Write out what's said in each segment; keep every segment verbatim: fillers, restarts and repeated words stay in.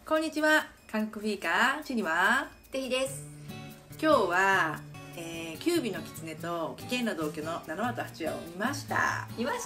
こんにちは、韓国フィーカーチニはてひです。 今日は、えー、キュービの狐と危険な同居のななわとはちわを見ました。 見ました。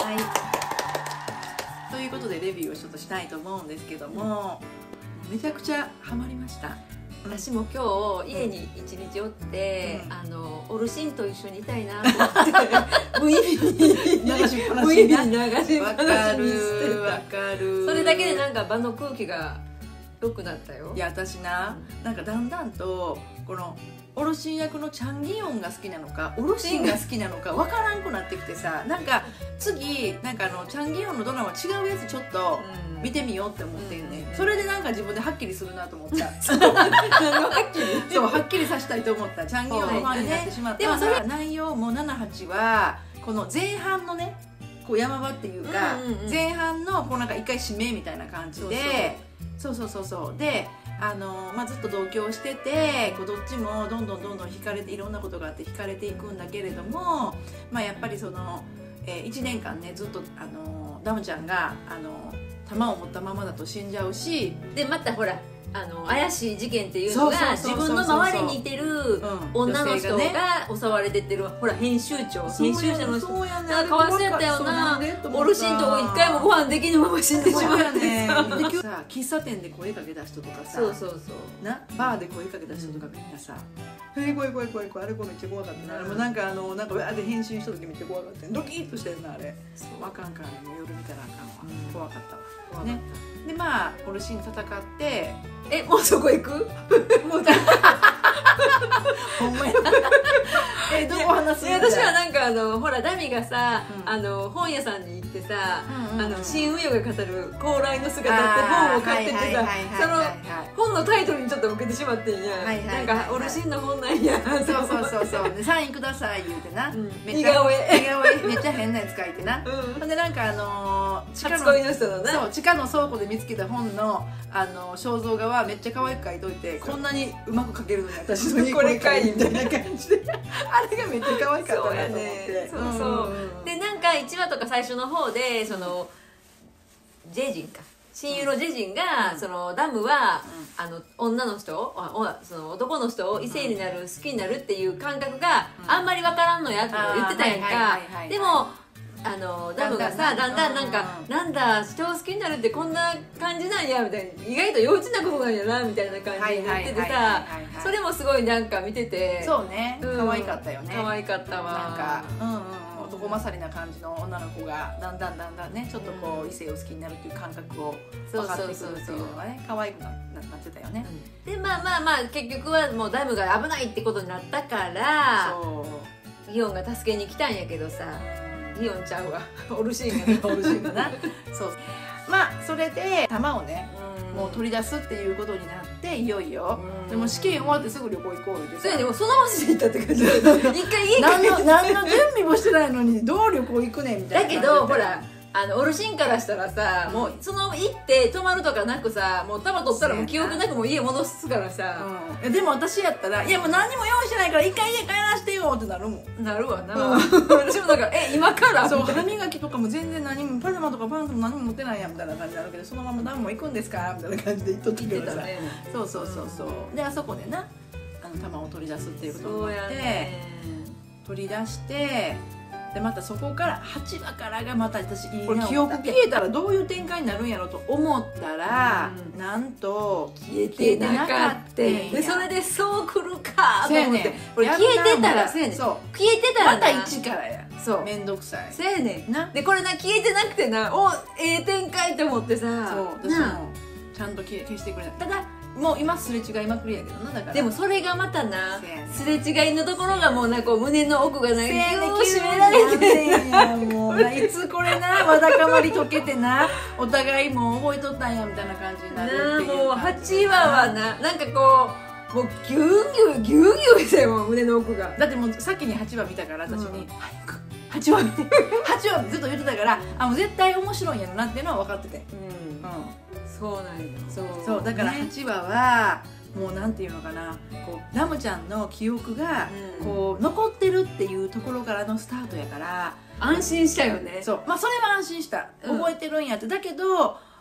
はいということでレビューをちょっとしたいと思うんですけども、めちゃくちゃハマりました。 私も今日家に一日おって、うん、あのオルシンと一緒にいたいなと思って無意味に流しっぱなし無意味に流しっぱなしにしてた。 わかるわかる。 それだけでなんか場の空気が良くなったよ。 いや私な、うん、なんかだんだんとこのオロシン役のチャンギヨンが好きなのかオロシンが好きなのかわからんくなってきてさ、なんか次なんかあのチャンギヨンのドラマ違うやつちょっと見てみようって思ってんね、うん、それでなんか自分ではっきりするなと思ったそうはっきりそうはっきりさせたいと思ったチャンギヨンのファンになってしまった、はい、でもそれ内容もななはちはこの前半のねこう山場っていうか、うんうんうん、前半のこうなんか一回締めみたいな感じでそうそうそうそうであのまあ、ずっと同居しててこうどっちもどんどんどんどん惹かれていろんなことがあって惹かれていくんだけれども、まあ、やっぱりその、えー、いちねんかんねずっとあのダムちゃんがあの弾を持ったままだと死んじゃうしでまたほらあの怪しい事件っていうのが自分の周りにいてる女の人が襲われてってる、ほら編集長編集者の人がかわいそうやったよな。オルシンと一回もご飯できぬまま死んでしまってねさ喫茶店で声かけた人とかさそうそうそうなバーで声かけた人とかみんなさ「え怖い怖い怖い怖いあれこれめっちゃ怖かったな」あれもなんかあのなんかわーって返信した時めっちゃ怖かったドキッとしてんなあれあかんからね夜見たらあかんわ怖かったわね。でまあオルシン戦ってえもうそこ行くもうほんまやえどこ話すんだ。 私はなんかあのほらダミがさ、うん、あの本屋さんに行ってさ新ウヨが語る高麗の姿って本を買っててさその本のタイトルにちょっと受けてしまってんや、なんかオルシンの本なんやそうそうそうそうでサインください言うてな、うん、 似顔絵似顔絵めっちゃ変なやつ書いてな、うん、ほんでなんかあのー、 地下の初恋の人のねそう地下の倉庫で見つけた本のあの肖像画はめっちゃ可愛く描いといてこんなにうまく描けるのに私のこれかいみたいな感じであれがめっちゃ可愛かったなと思ってそうそうそうでなんかいちわとか最初の方でそのジェジンか親友のジェジンが、うん、そのダムは、うん、あの女の人をその男の人を異性になる、うん、好きになるっていう感覚があんまり分からんのやって言ってたやんか。でもあのダムがさだんだんなんかなんだ人を好きになるってこんな感じなんやみたいな意外と幼稚なことなんやなみたいな感じで言っててさそれもすごいなんか見ててそうね可愛かったよね。 可愛かったわ。 なんかうんうん男勝りな感じの女の子がだんだんだんだんねちょっとこう異性を好きになるっていう感覚を分かってくるっていうのがね可愛くなってたよね。 でまあまあまあ結局はもうダムが危ないってことになったからイオンが助けに来たんやけどさイオンちゃうわオルシンがオルシンがなそうまあそれで玉をねもう取り出すっていうことになっていよいよでも試験終わってすぐ旅行行こうってそれでもその足で行ったって感じ一回家何の何の準備もしてないのにどう旅行行くねんみたいな。 だけどほらあのオルシンからしたらさ、うん、もうその行って泊まるとかなくさもう玉取ったらもう記憶なくもう家戻すからさ、 うん、でも私やったら「いやもう何にも用意してないから一回家帰らせてよ」ってなるもん。 なるわな、うん、私もだから「え今から?」 そう歯磨きとかも全然何もパジャマとかパンツも何も持ってないやんみたいな感じになるけどそのまま何も行くんですかみたいな感じで言っとったけどさ、ね、そうそうそうそう、うん、であそこでなあの玉を取り出すっていうことになって取り出してでまたそこからはちわからがまた私いいな記憶消えたらどういう展開になるんやろと思ったら、うん、なんと消えてなかったでそれでそうくるかと思って、ね、これ消えてたらそうやねん消えてたらまた一からやそうめんどくさいそうやねんなでこれな消えてなくてなおええ展開って思ってさそう私もちゃんと消してくれたただもう今すれ違いまくりやけどなだからでもそれがまたなすれ違いのところがもうなんか胸の奥がなんかギュー締められてんやもういつこれなわだかまり解けてなお互いもう覚えとったんやみたいな感じになるっていうもうはちわはななんかこうもうギューギューギューギューしたよ胸の奥がだってもう先にはちわ見たから私に、うん、早くはちわ見てはちわってずっと言ってたからあもう絶対面白いんやろなっていうのは分かっててうん、うんそうなんよそうそうだからはちわはもうなんていうのかなこうラムちゃんの記憶がこう残ってるっていうところからのスタートやから安心したよね。 そうまあそれは安心した覚えてるんやって、うん、だけど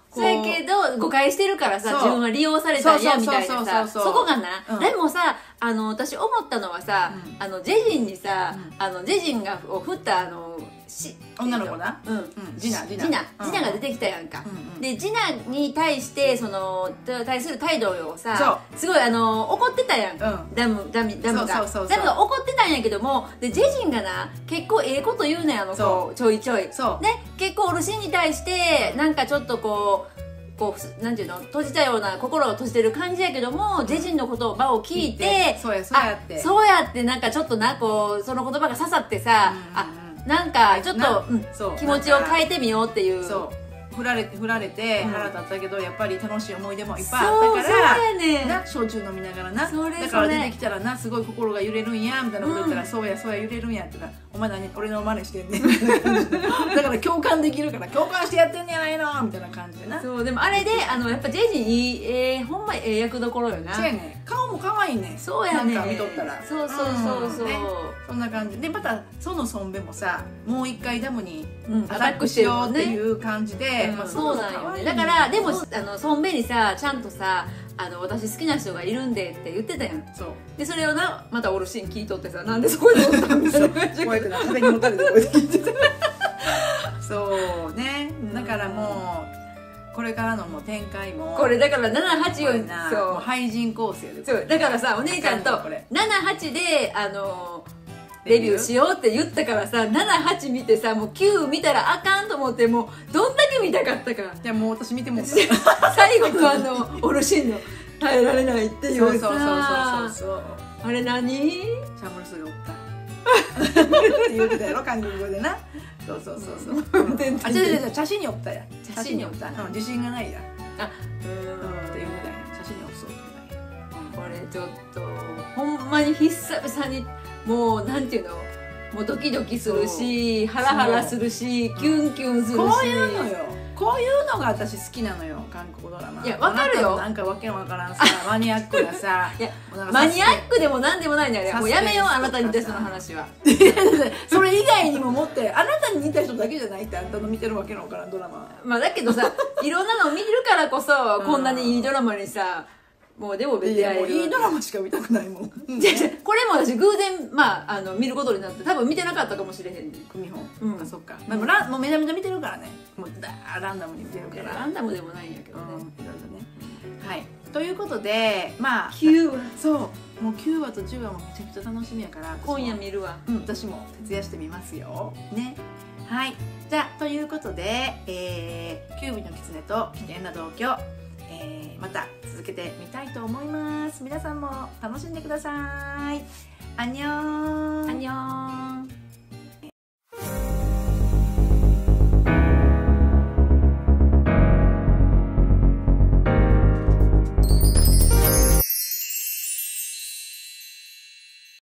そうやけど誤解してるからさ、 そう自分は利用されたんやみたいなそうそうそうさ、 そうそこがな、 うんでもさ、あの私思ったのはさ、 うんあのジェジンにさ、 うんあのジェジンがを振ったあのし女の子な、 うん、 うん、ジナジナジナうんジナが出てきたやんか、 うんうんでジナに対してその対する態度をさそすごいあの怒ってたやん、 うんダムダムダムがそうそうそうそうダムが怒ってたんやけども、でジェジンがな結構ええこと言うねん、あのそ子ちょいちょいそうね、結構おるしんに対してなんかちょっとこうこうなんていうの、閉じたような心を閉じてる感じやけども、ジェジンの言葉を聞いて、 そうやそうやってあそうやってなんかちょっとなこうその言葉が刺さってさ、 うんうんうんあなんかちょっなと、うんそう気持ちを変えてみようっていう。 そう振られて振られてうん腹立ったけど、やっぱり楽しい思い出もいっぱいあそうそうったからやねんな、焼酎飲みながらな、 それだからそれ出てきたらな、すごい心が揺れるんやみたいなこと言ったら、 うんそうやそうや揺れるんやって言ったら、お前何俺の真似してんねんみたいな感じでだから共感できるから共感してやってんねやないのみたいな感じでな。 そうでもあれであのやっぱジェジンいい、えー、ほんまええ役どころよな。 そうやねん、顔も可愛いねん、 そうやねんなんか見とったら、 そうそうそうそう、 んねそんな感じで、またそのソンベもさ、もう一回ダムにうんアタックしようっていう感じで、 うんまあそうなんよね。 可愛いだからでもあのソンベにさちゃんとさ、あの私好きな人がいるんでって言ってたやん。 そうでそれをなまたオルシーン聞いとってさ、なんでそこにおったんみたいな感じこうやってな壁に持たれてこうやって聞いてたそうね、だからもうこれからのもう展開もこれだからななはちをこれなもうそう廃人構成でそうだからさ、お姉ちゃんとあかんのこれななはちであのデビューしようって言ったからさ、ななはち見てさ、もうきゅう見たらあかんと思って、もうどんだけ見たかったかじゃあもう私見てもうた最後のあのオルシーンの耐えられないっていうさ、 そうそうそうそうそうあれ何シャムルスがおったって言ってたやろ、韓国語でな。そうそうそうそう、うん、あ、違う違う違う、茶師におったや茶師におった、うん、自信がないやあ、 って言ってたや茶師におそうって言ってたや、 これちょっとほんまに久々にもうなんていうの、もうドキドキするし、ハラハラするし、キュンキュンするし、 こういうのよ、こういうのが私好きなのよ、韓国ドラマ。 いやわかるよ、 なんかわけわからんさ、マニアックなさ、 いやマニアックでもなんでもないんだよ、もうやめよう、あなたに似た人の話は。 それ以外にも持って、あなたに似た人だけじゃないって、あんたの見てるわけのわからんドラマ。 まあだけどさ、いろんなのを見てるからこそ、こんなにいいドラマにさ、もうでも出会える。 いやもういいドラマしか見たくないもん。 じゃじゃこれも私偶然、まあ、あの見ることになって、多分見てなかったかもしれへんねん。 組本、 うんあ、そっか、まあ、もうランもうめちゃめちゃ見てるからね、もうだーランダムに見てるかいやら、 ランダムでもないんやけどうん、いろいろね。 ね。はい、ということで、まあきゅうわそうもうきゅうわとじゅうわもめちゃくちゃ楽しみやから、 今夜見るわ。 うん、私も徹夜してみますよね。はい、じゃあということで、えー、キュービの狐と危険な同居、えー、また続けてみたいと思います。皆さんも楽しんでください。アンニョン。 アンニョン。